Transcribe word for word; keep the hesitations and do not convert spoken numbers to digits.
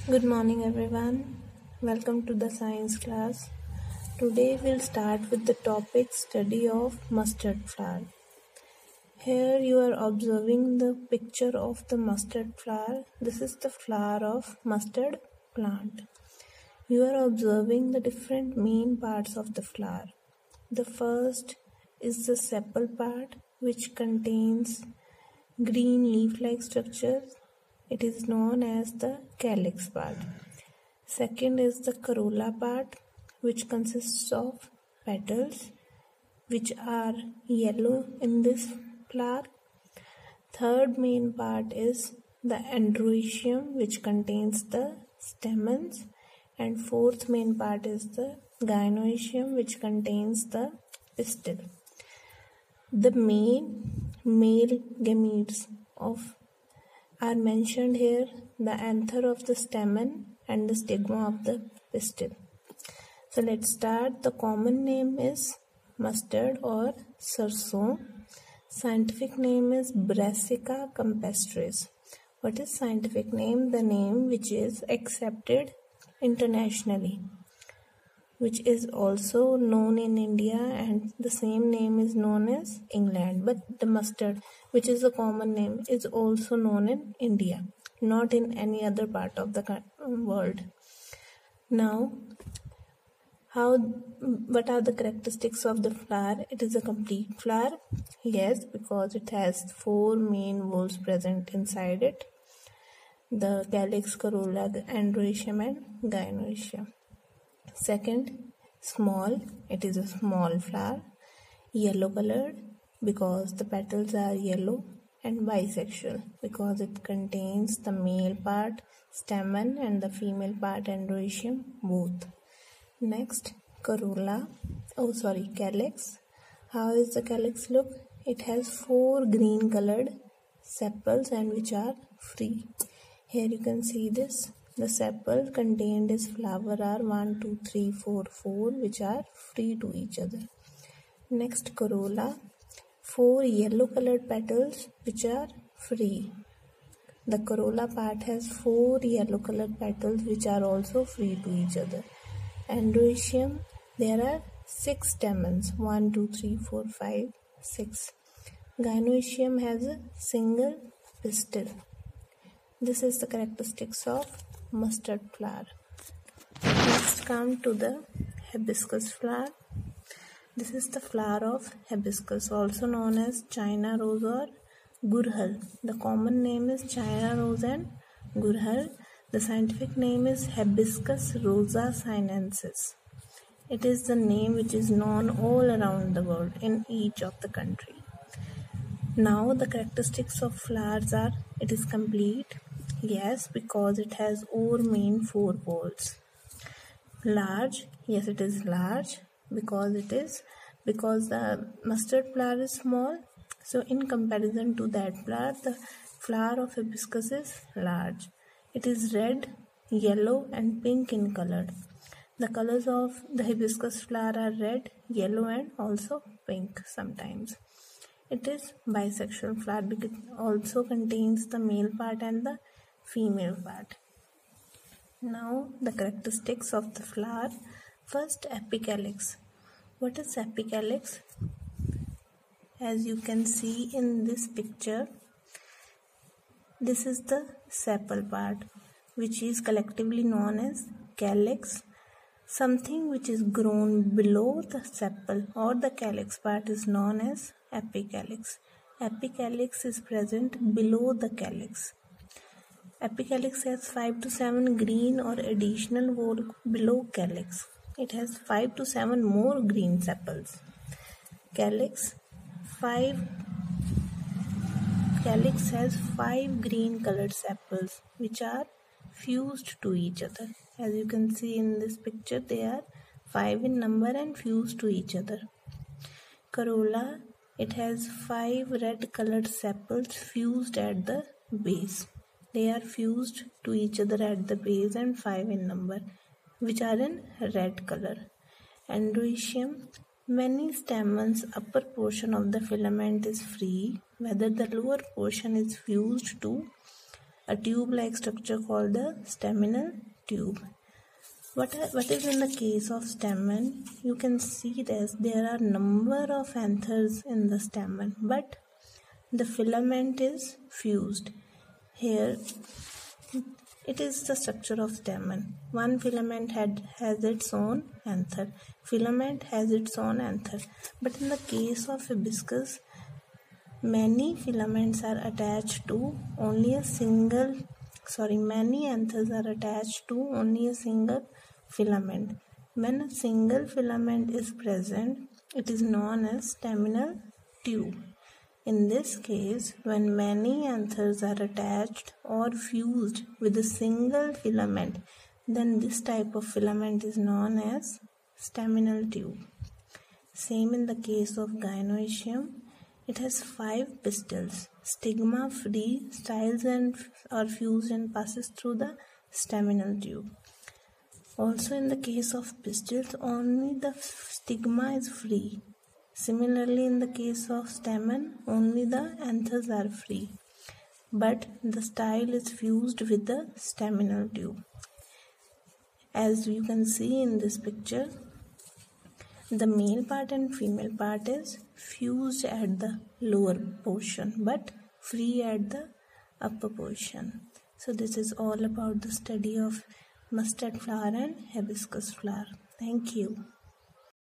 Good morning everyone. Welcome to the science class. Today we'll start with the topic study of mustard flower. Here you are observing the picture of the mustard flower. This is the flower of mustard plant. You are observing the different main parts of the flower. The first is the sepal part, which contains green leaf-like structures. It is known as the calyx part. Second is the corolla part, which consists of petals which are yellow in this flower. Third main part is the androecium, which contains the stamens, and fourth main part is the gynoecium, which contains the pistil. The main male gametes of are mentioned here, the anther of the stamen and the stigma of the pistil. So let's start. The common name is mustard or sarson. Scientific name is Brassica campestris. What is scientific name? The name which is accepted internationally, which is also known in India, and the same name is known as England. But the mustard, which is a common name, is also known in India, not in any other part of the world. Now, how? What are the characteristics of the flower? It is a complete flower. Yes, because it has four main whorls present inside it: the calyx, corolla, androecium, and gynoecium. Second, small. It is a small flower, yellow colored because the petals are yellow, and bisexual because it contains the male part stamen and the female part androecium both. Next, corolla. Oh, sorry, calyx. How is the calyx look? It has four green colored sepals and which are free. Here you can see this. The sepal contained is flower are one, two, three, four, four, which are free to each other. Next, corolla. Four yellow colored petals which are free. The corolla part has four yellow colored petals which are also free to each other. Androecium, there are six stamens. one, two, three, four, five, six. Gynoecium has a single pistil. This is the characteristics of mustard flower. Next, come to the hibiscus flower. This is the flower of hibiscus, also known as China rose or gurhal. The common name is China rose and gurhal. The scientific name is Hibiscus rosa sinensis. It is the name which is known all around the world in each of the country. Now the characteristics of flowers are: it is complete. Yes, because it has all main four whorls. Large. Yes, it is large because it is because the mustard flower is small. So in comparison to that flower, the flower of hibiscus is large. It is red, yellow, and pink in color. The colors of the hibiscus flower are red, yellow, and also pink sometimes. It is bisexual flower because it also contains the male part and the female part. Now the characteristics of the flower. First, apicalyx. What is apicalyx? As you can see in this picture, this is the sepal part, which is collectively known as calyx. Something which is grown below the sepal or the calyx part is known as apicalyx. Apicalyx is present below the calyx. Apicalyx has five to seven green or additional whorl below calyx. It has five to seven more green sepals. Calyx, five Calyx has five green colored sepals which are fused to each other. As you can see in this picture, they are five in number and fused to each other. Corolla, it has five red colored sepals fused at the base. They are fused to each other at the base and five in number, which are in red color. Androecium, many stamens upper portion of the filament is free, whether the lower portion is fused to a tube-like structure called the staminal tube. What, are, what is in the case of stamen? You can see this, there are number of anthers in the stamen, but the filament is fused. Here it is the structure of stamen. One filament had, has its own anther. Filament has its own anther. But in the case of hibiscus, many filaments are attached to only a single, sorry, many anthers are attached to only a single filament. When a single filament is present, it is known as staminal tube. In this case, when many anthers are attached or fused with a single filament, then this type of filament is known as staminal tube. Same in the case of Gynoecium. It has five pistils. Stigma free, styles and are fused and passes through the staminal tube. Also in the case of pistils, only the stigma is free. Similarly, in the case of stamen, only the anthers are free, but the style is fused with the staminal tube. As you can see in this picture, the male part and female part is fused at the lower portion, but free at the upper portion. So this is all about the study of mustard flower and hibiscus flower. Thank you.